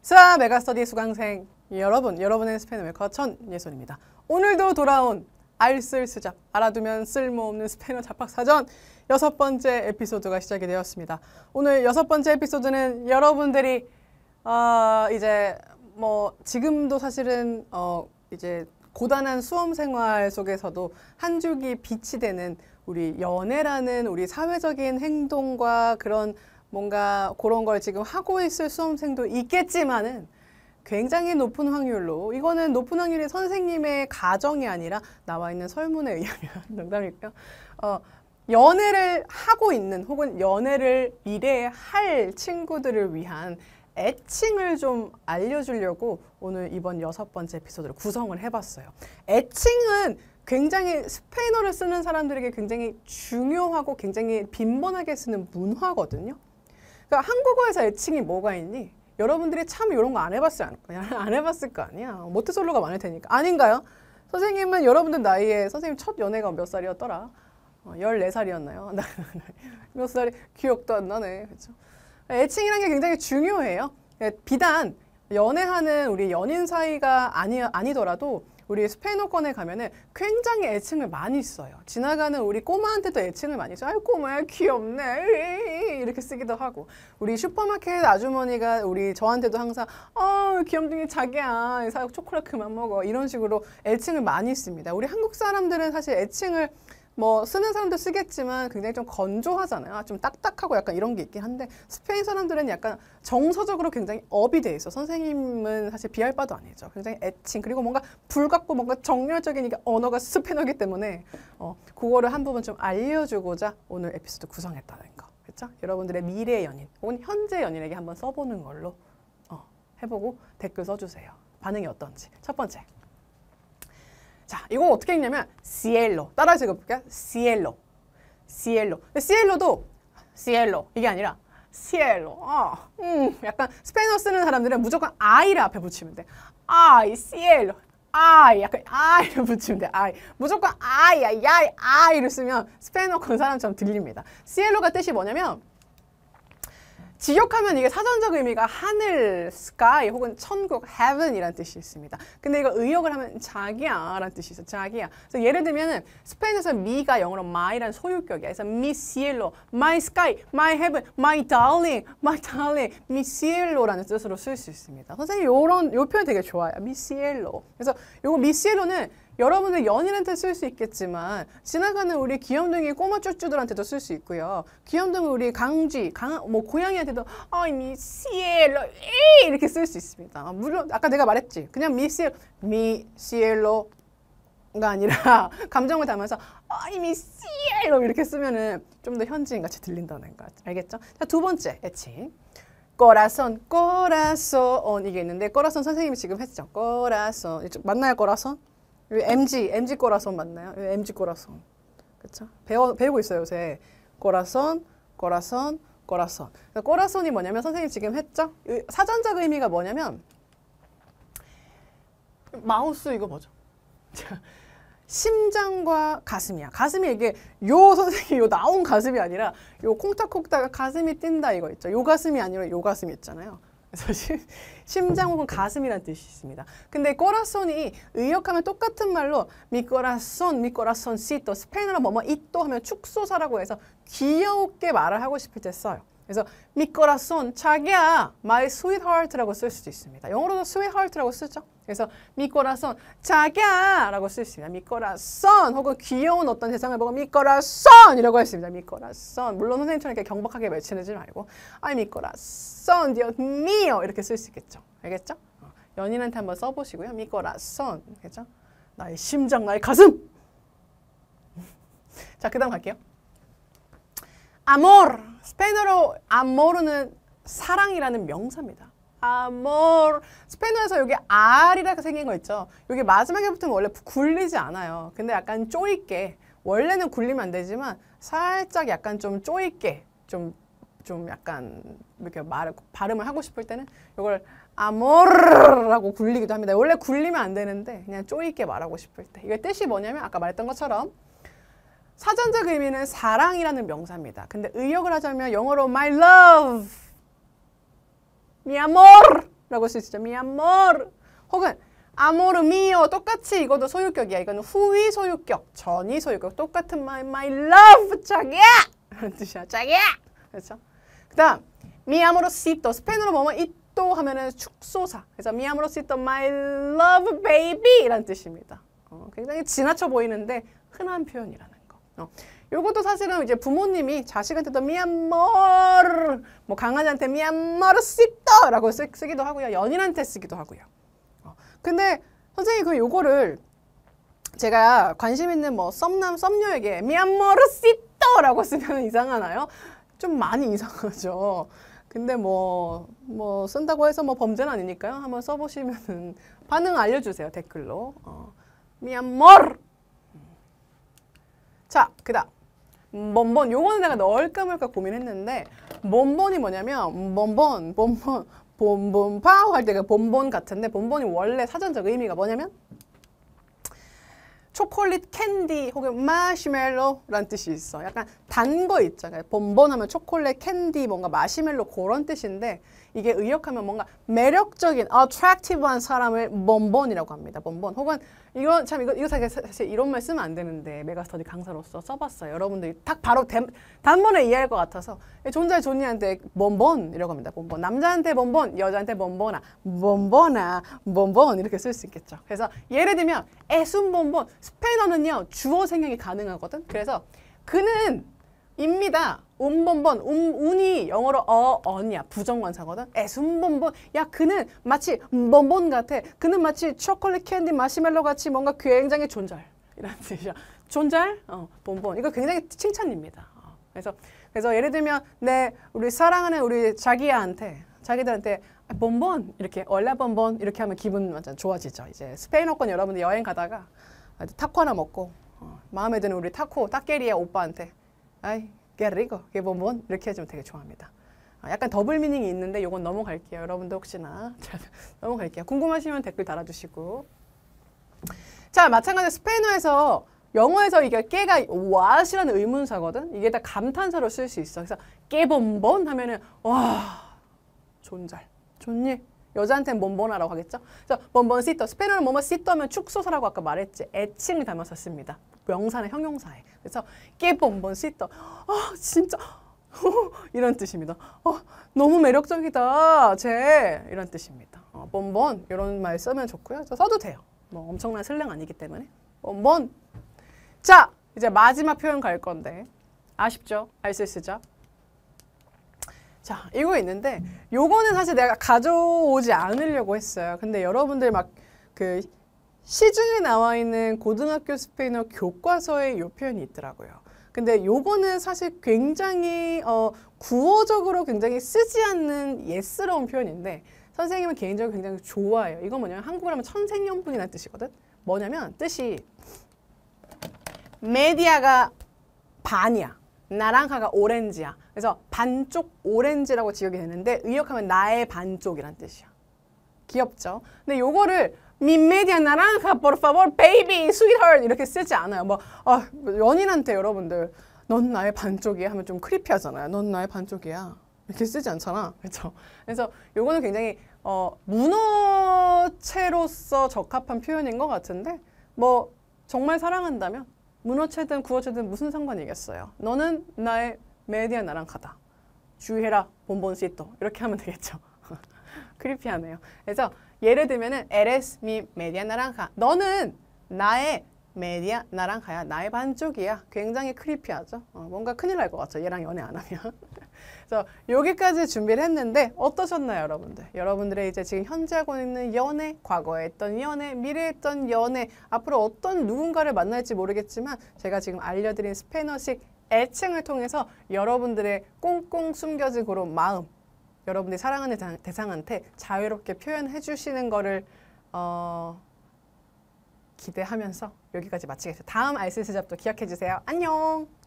수아 메가스터디 수강생 여러분, 여러분의 스페인어 메이커 전예솔입니다. 오늘도 돌아온 알쓸스잡, 알아두면 쓸모없는 스페인어 잡학사전 6번째 에피소드가 시작이 되었습니다. 오늘 6번째 에피소드는 여러분들이 이제 지금도 사실은 이제 고단한 수험생활 속에서도 한 줄기 빛이 되는 우리 연애라는 우리 사회적인 행동과 그런 뭔가 그런 걸 지금 하고 있을 수험생도 있겠지만은 굉장히 높은 확률로, 이거는 높은 확률이 선생님의 가정이 아니라 나와 있는 설문에 의하면 농담일까요? 연애를 하고 있는 혹은 연애를 미래에 할 친구들을 위한 애칭을 좀 알려주려고 오늘 이번 6번째 에피소드를 구성을 해봤어요. 애칭은 굉장히 스페인어를 쓰는 사람들에게 굉장히 중요하고 굉장히 빈번하게 쓰는 문화거든요. 그러니까 한국어에서 애칭이 뭐가 있니? 여러분들이 참 이런 거 안 해봤을 거 아니야. 모태솔로가 많을 테니까. 아닌가요? 선생님은 여러분들 나이에 선생님 첫 연애가 몇 살이었더라? 14살이었나요? 몇 살이 기억도 안 나네. 그렇죠? 애칭이라는 게 굉장히 중요해요. 비단 연애하는 우리 연인 사이가 아니더라도 우리 스페인어권에 가면은 굉장히 애칭을 많이 써요. 지나가는 우리 꼬마한테도 애칭을 많이 써요. 아이 꼬마야 귀엽네 이렇게 쓰기도 하고, 우리 슈퍼마켓 아주머니가 저한테도 항상 귀염둥이 자기야 초콜릿 그만 먹어 이런 식으로 애칭을 많이 씁니다. 우리 한국 사람들은 사실 애칭을 쓰는 사람도 쓰겠지만 굉장히 좀 건조하잖아요. 좀 딱딱하고 약간 이런 게 있긴 한데, 스페인 사람들은 약간 정서적으로 굉장히 업이 돼 있어. 선생님은 사실 비할 바도 아니죠. 굉장히 애칭, 그리고 뭔가 불같고 뭔가 정열적인 이게 언어가 스페인어이기 때문에 그거를 한 부분 좀 알려주고자 오늘 에피소드 구성했다는 거. 그렇죠? 여러분들의 미래 연인 혹은 현재 연인에게 한번 써보는 걸로 해보고 댓글 써주세요. 반응이 어떤지. 첫 번째. 자, 이거 어떻게 읽냐면 cielo. 따라서 읽어볼게요. cielo. cielo. ciello도 cielo 이게 아니라 cielo. 약간 스페인어 쓰는 사람들은 무조건 I를 앞에 붙이면 돼. I, cielo. I, 약간 I를 붙이면 돼. I. 무조건 I를 쓰면 스페인어 건 사람처럼 들립니다. cielo가 뜻이 뭐냐면, 직역하면 이게 사전적 의미가 하늘, sky 혹은 천국, heaven이라는 뜻이 있습니다. 근데 이거 의역을 하면 자기야 라는 뜻이 있어요. 자기야. 그래서 예를 들면은 스페인에서 mi가 영어로 my라는 소유격이야. 그래서 mi cielo, my sky, my heaven, my darling, mi cielo라는 뜻으로 쓸 수 있습니다. 선생님 요 표현 되게 좋아요. mi cielo. 그래서 요거 mi cielo는 여러분들 연인한테 쓸 수 있겠지만 지나가는 우리 귀염둥이 꼬마 쭈쭈들한테도 쓸 수 있고요. 귀염둥이 우리 고양이한테도 mi cielo 이렇게 쓸 수 있습니다. 물론 아까 내가 말했지. 그냥 mi cielo가 아니라 감정을 담아서 mi cielo 이렇게 쓰면은 좀 더 현지인 같이 들린다는 거 알겠죠? 자, 두 번째 애칭. corazón, corazón 이게 있는데, corazón 선생님이 지금 했죠. corazón 맞나요, corazón? MG 꼬라손 맞나요? MG 꼬라손. 그쵸? 배우고 있어요, 요새. 꼬라손. 꼬라손이 뭐냐면, 선생님 지금 했죠? 사전적 의미가 뭐냐면, 마우스 이거 뭐죠? 심장과 가슴이야. 가슴이 이게 선생님 나온 가슴이 아니라 콩닥콩닥 가슴이 뛴다 이거 있죠? 요 가슴이 아니라 요 가슴이 있잖아요. 그래서 심장 혹은 가슴이라는 뜻이 있습니다. 근데 꼬라손이 의역하면 똑같은 말로 mi corazoncito, 스페인어로 뭐뭐 있또 하면 축소사라고 해서 귀엽게 말을 하고 싶을 때 써요. 그래서 mi corazón, 자기야, my sweetheart라고 쓸 수도 있습니다. 영어로도 sweetheart라고 쓰죠. 그래서 mi corazón, 자기야 라고 쓸 수 있습니다. mi corazón 혹은 귀여운 어떤 세상을 보고 mi corazón 이라고 했습니다. mi corazón. 물론 선생님처럼 이렇게 경박하게 외치지 말고 ay mi corazón, Dios mío 이렇게 쓸 수 있겠죠. 알겠죠? 연인한테 한번 써보시고요. mi corazón. 알겠죠? 나의 심장, 나의 가슴. 자, 그 다음 갈게요. amor. 스페인어로 amor는 사랑이라는 명사입니다. amor. 스페인어에서 여기 R이라고 생긴 거 있죠. 여기 마지막에 붙으면 원래 굴리지 않아요. 근데 약간 쪼있게, 원래는 굴리면 안 되지만 살짝 약간 좀 쪼있게, 좀 약간 이렇게 발음을 하고 싶을 때는 이걸 amor라고 굴리기도 합니다. 원래 굴리면 안 되는데 그냥 쪼있게 말하고 싶을 때. 이게 뜻이 뭐냐면 아까 말했던 것처럼 사전적 의미는 사랑이라는 명사입니다. 근데 의역을 하자면 영어로 my love, mi amor 라고 쓸 수 있죠. mi amor. 혹은 amor mio 똑같이 이것도 소유격이야. 이거는 후위 소유격, 전위 소유격 똑같은 my love 자기야 라는 뜻이야. 자기야. 그렇죠? 그 다음 mi amorcito 스페인어로 뭐뭐 it도 하면은 축소사. 그래서 mi amorcito my love baby 라는 뜻입니다. 굉장히 지나쳐 보이는데 흔한 표현이라는 거. 요것도 사실은 이제 부모님이 자식한테도 mi amor, 뭐 강아지한테 mi amorcito 라고 쓰기도 하고요. 연인한테 쓰기도 하고요. 근데 선생님이 그 요거를 제가 관심 있는 뭐 썸남 썸녀에게 mi amorcito 라고 쓰면 이상하나요? 좀 많이 이상하죠. 근데 뭐 쓴다고 해서 뭐 범죄는 아니니까요. 한번 써보시면은 반응 알려주세요. 댓글로. mi amor. 자, 그다음 bonbon. 요거는 내가 넣을까 말까 고민했는데 bonbon이 뭐냐면 bonbon 파우 할 때가 bonbon 같은데 bonbon이 원래 사전적 의미가 뭐냐면 초콜릿 캔디 혹은 마시멜로라는 뜻이 있어. 약간 단 거 있잖아요. bonbon 하면 초콜릿 캔디 뭔가 마시멜로 그런 뜻인데 이게 의역하면 뭔가 매력적인 attractive한 사람을 bonbon이라고 합니다. bonbon. 혹은 이거 사실 이런 말 쓰면 안 되는데 메가스터디 강사로서 써봤어요. 여러분들이 딱 바로 단번에 이해할 것 같아서 존잘 존니한테 bonbon이라고 합니다. bonbon. 남자한테 bonbon, 여자한테 bonbona, bonbon 이렇게 쓸 수 있겠죠. 그래서 예를 들면 es un bonbon. 스페인어는요 주어 생략이 가능하거든. 그래서 그는 입니다. bonbon. 운이 영어로 on이야. 부정관사거든. es un bonbon. 야, 그는 마치 bonbon 같아. 그는 마치 초콜릿 캔디 마시멜로 같이 뭔가 굉장히 존잘. 이라는 뜻이야. 존잘? bonbon. 이거 굉장히 칭찬입니다. 그래서 예를 들면 우리 사랑하는 우리 자기들한테 bonbon 이렇게 얼라 bonbon 이렇게 하면 기분 완전 좋아지죠. 이제 스페인어권 여러분들 여행 가다가 타코 하나 먹고 마음에 드는 우리 타케리아 오빠한테 아이, qué rico, qué bonbon 이렇게 해주면 되게 좋아합니다. 약간 더블 미닝이 있는데 이건 넘어갈게요. 여러분도 혹시나 넘어갈게요. 궁금하시면 댓글 달아주시고. 자, 마찬가지로 스페인어에서 영어에서 이게 깨가 what이라는 의문사거든. 이게 다 감탄사로 쓸 수 있어. 그래서 qué bonbon 하면은 와 존잘, 좋니? 여자한테는 bonbona라고 하겠죠. 그래서 bonboncito 스페인어는 뭐뭐cito 하면 축소사라고 아까 말했지. 애칭을 담아서 씁니다. 명사나 형용사에. 그래서 qué bonboncito. 진짜 이런 뜻입니다. 너무 매력적이다. 쟤 이런 뜻입니다. bonbon 이런 말 쓰면 좋고요. 써도 돼요. 뭐 엄청난 슬랭 아니기 때문에. bonbon. 자, 이제 마지막 표현 갈 건데 아쉽죠? 알쓸스죠? 자, 이거 있는데 요거는 사실 내가 가져오지 않으려고 했어요. 근데 여러분들 막 그 시중에 나와 있는 고등학교 스페인어 교과서에 요 표현이 있더라고요. 근데 요거는 사실 굉장히 구어적으로 굉장히 쓰지 않는 예스러운 표현인데 선생님은 개인적으로 굉장히 좋아해요. 이건 뭐냐면 한국어로 하면 천생연분이라는 뜻이거든. 뭐냐면 뜻이 메디아가 반이야. 나랑하가 오렌지야. 그래서 반쪽 오렌지라고 지역이 되는데 의역하면 나의 반쪽이란 뜻이야. 귀엽죠? 근데 요거를 Mi media naranja, por favor, baby, sweetheart 이렇게 쓰지 않아요. 연인한테 여러분들 넌 나의 반쪽이야 하면 좀 크리피하잖아요. 넌 나의 반쪽이야 이렇게 쓰지 않잖아. 그렇죠? 그래서 요거는 굉장히 문어체로서 적합한 표현인 것 같은데 뭐 정말 사랑한다면 문어체든 구어체든 무슨 상관이겠어요. 너는 나의 메디아 나랑카다. 주의해라 본본시또 이렇게 하면 되겠죠. 크리피하네요. 그래서 예를 들면은 eres mi media naranja. 너는 나의 메디아 나랑카야. 나의 반쪽이야. 굉장히 크리피하죠. 뭔가 큰일 날 것 같죠. 얘랑 연애 안 하면. 그래서 여기까지 준비를 했는데 어떠셨나요, 여러분들? 여러분들의 이제 지금 현재 하고 있는 연애, 과거에 했던 연애, 미래에 했던 연애, 앞으로 어떤 누군가를 만날지 모르겠지만 제가 지금 알려드린 스페인어식 애칭을 통해서 여러분들의 꽁꽁 숨겨진 그런 마음, 여러분들이 사랑하는 대상한테 자유롭게 표현해 주시는 거를 기대하면서 여기까지 마치겠습니다. 다음 알쓸스잡도 기억해 주세요. 안녕!